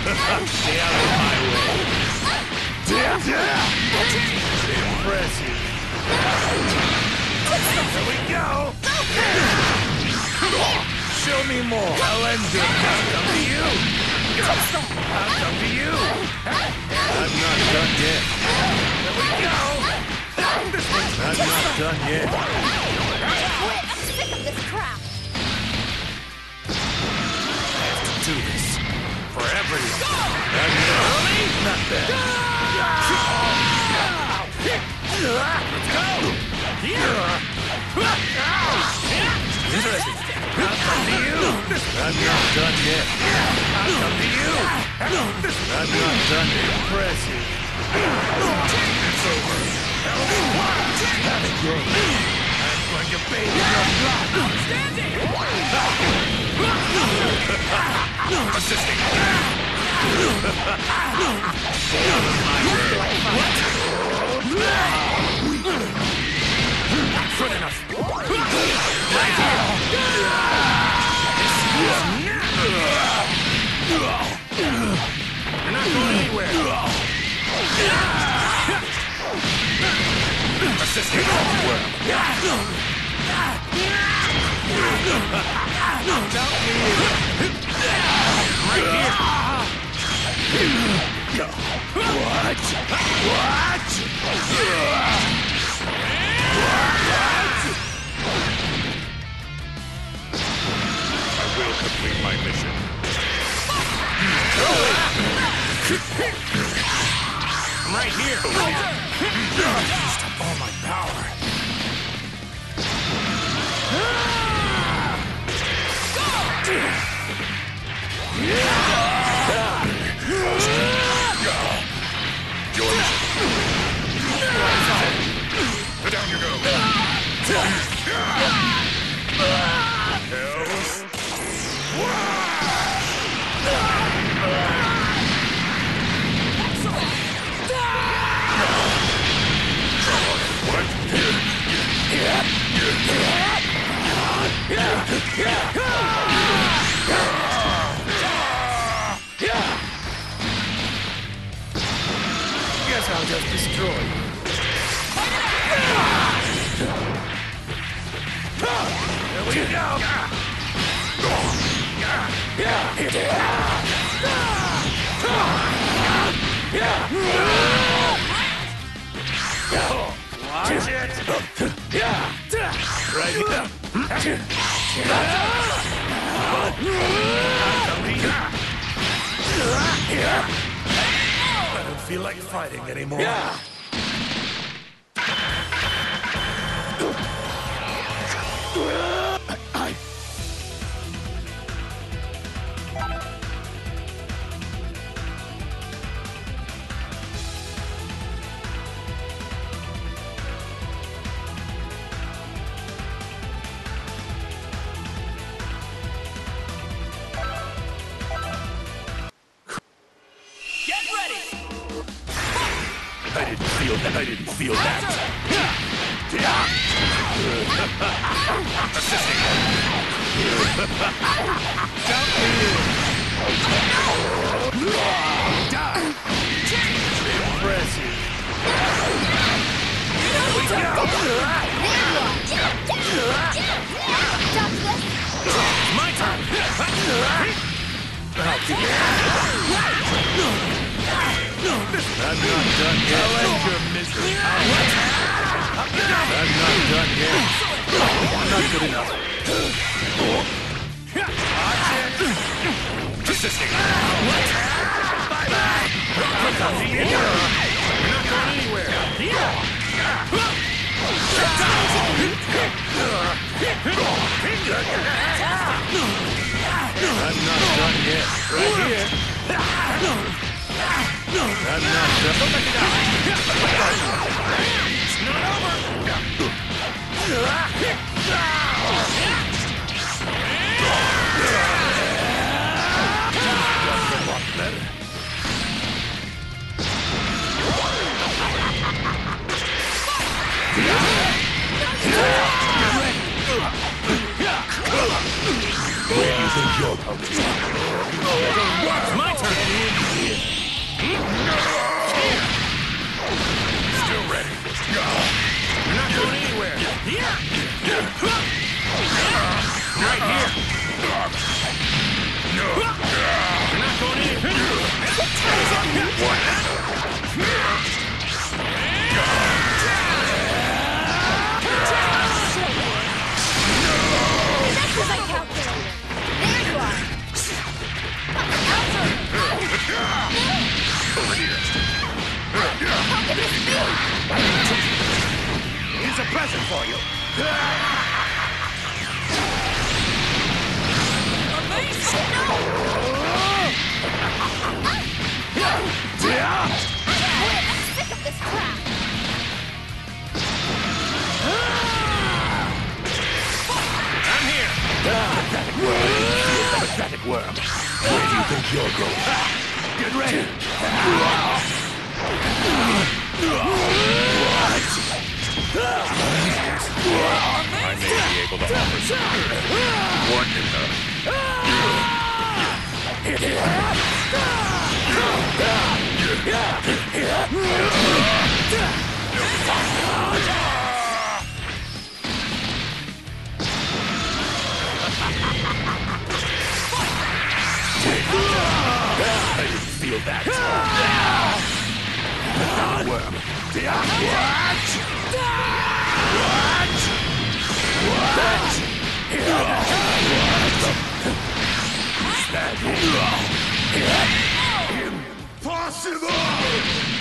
Stay out of my way. Impressive. Here we go. Show me more. I'll end it. I'll come to you. I'll come to you. I'm not done yet. Here we go. I'm not done yet. Quit! I'm sick of this crap! I have to do this. For everyone. Early? Not bad. Let's go! Interesting. I'll come to you. I'm not done yet. I'll come to you. I'm not done yet. Impressive. It's over. Have it go. I'm going to bathe in your blood. Outstanding! Assisting. Good enough. Right here. You're not going anywhere. Assisting everywhere. Right here. What? I will complete my mission. I'm right here. Used up all my power. Your mission. Down you go. Guess I'll just destroy you. Here we go! Watch it! Right here. I don't feel like fighting anymore. I didn't feel that. Assisting. Impressive. My turn. I'll give you I'm not done yet. I'll end your misery. I'm not done yet. Not good enough. Assisting. Bye-bye. You're not going anywhere. I'm not done yet. Right here. I'm not done. Don't let me down. It's not over. That's a lot better. Where do you think you're coming from? My turn. Here's a present for you. I'm sick of this crap. I'm here. Pathetic worm. Where do you think you're going? Get ready. I may be able to offer something. What in the... I didn't feel that. Worm. Impossible!